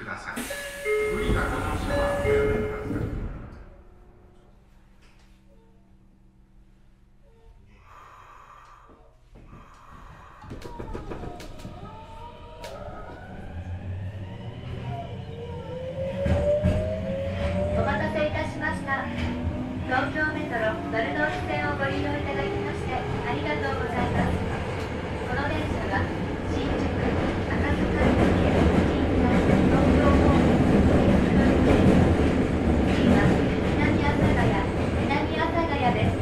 ださい。無理なご乗車はおやめください。 お待たせいたしました。東京メトロ丸ノ内線をご利用いただきましてありがとうございます。この電車は新宿、赤坂駅、銀座、東京方面に行く予定です。次は南阿佐ヶ谷、南阿佐ヶ谷です。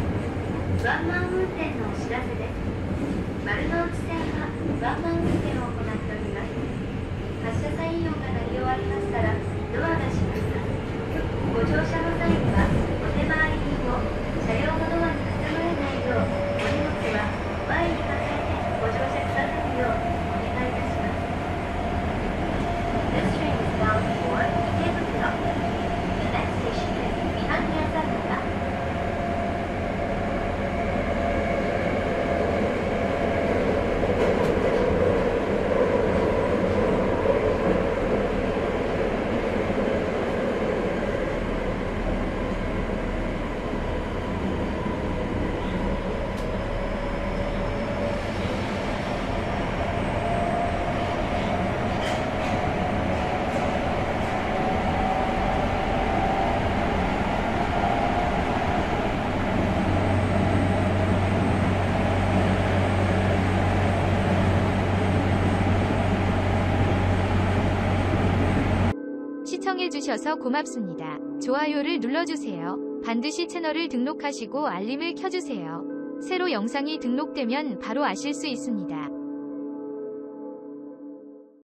ワンマン運転のお知らせです。丸ノ内線はワンマン運転を行っております。発車サイン音が鳴り終わりましたらドアが閉まります。ご乗車の際にはお手回り品を車両のドアに挟まれないようお荷物は前に抱えてご乗車くださるようお願いいたします。This train is bound for Ikebukuro. The next station is Minami-Asakura. 시청해주셔서 고맙습니다. 좋아요를 눌러주세요. 반드시 채널을 등록하시고 알림을 켜주세요. 새로 영상이 등록되면 바로 아실 수 있습니다.